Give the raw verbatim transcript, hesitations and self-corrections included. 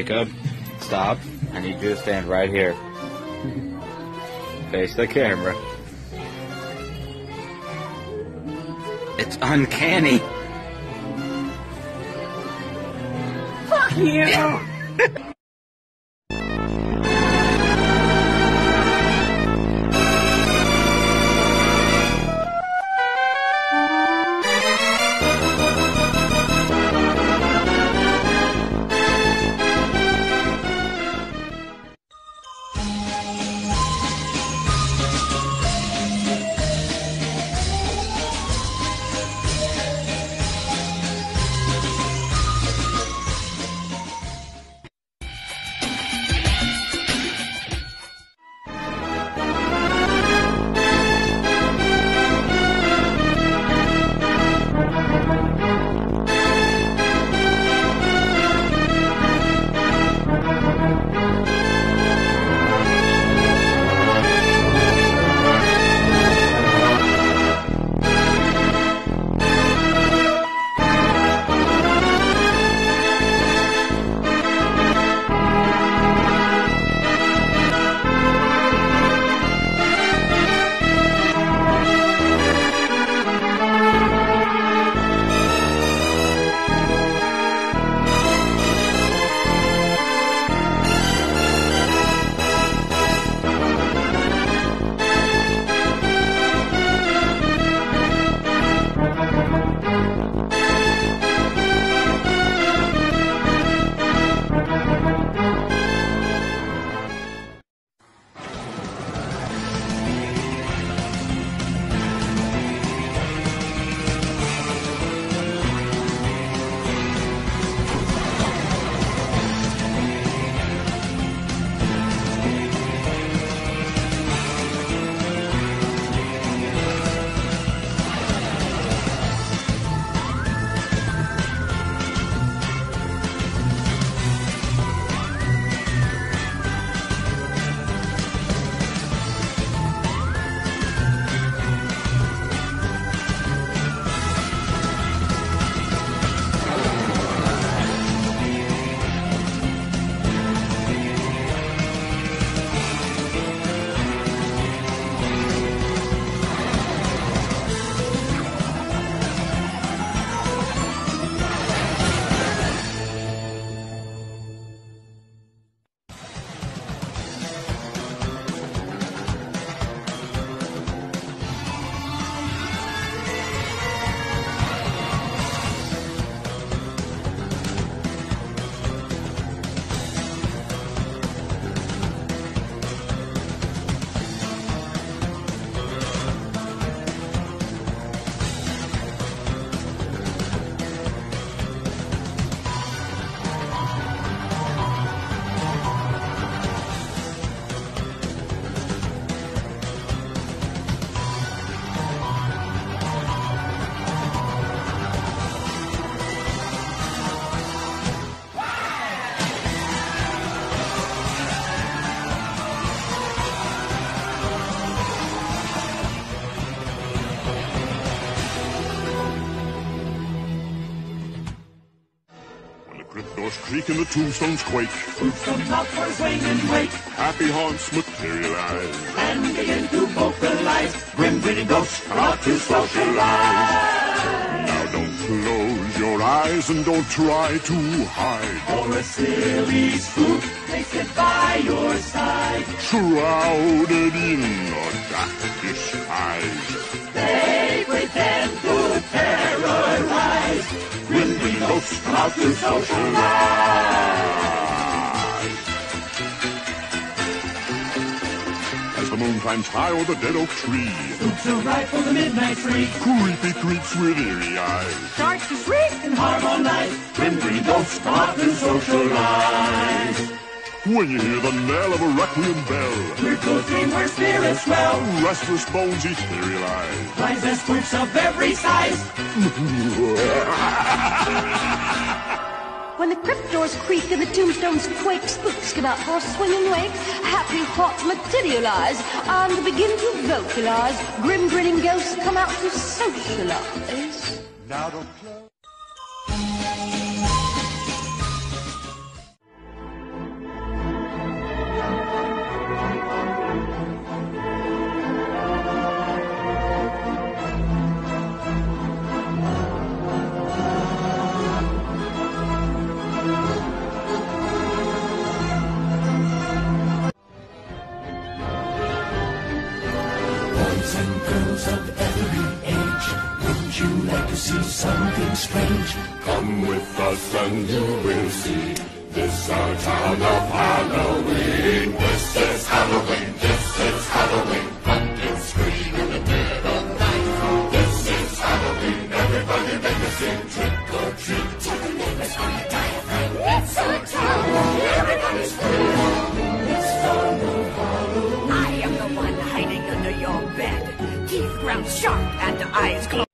Jacob, stop. I need you to stand right here. Face the camera. It's uncanny. Fuck you! Doors creak and the tombstones quake. Tombstones out for a swing and wake. Happy haunts materialize And begin to vocalize. Grim grinning ghosts come out to socialize. Now don't close your eyes and don't try to hide. Or a silly spook may sit by your side. Shrouded in a dark disguise, They pretend to terrorize. Grim grinning ghosts come out to socialize. As the moon climbs high o'er the dead oak tree, Spooks arrive for the midnight free. creepy creeps with eerie eyes Starts to shriek and harmonize. Grim grinning ghosts come out to socialize. when you hear the knell of a requiem bell. Weird ghouls dream where spirits dwell. Restless bones etherealize. Rise as spooks of every size. When the crypt doors creak and the tombstones quake, spooks come out for a swinging wake. Happy thoughts materialize and begin to vocalize. Grim grinning ghosts come out to socialize. Now don't close. tales of every age. Wouldn't you like to see something strange? Come with us and you will see. This our town of Halloween. This is Halloween. This is Halloween. Pumpkins scream in the dead of night. This is Halloween. Everybody make a scene. Trick or treat. Tell the neighbors gonna die of fright. It's our town. Everybody's free. It's dawn of Halloween. I am the one hiding under your bed. Teeth ground sharp and eyes closed.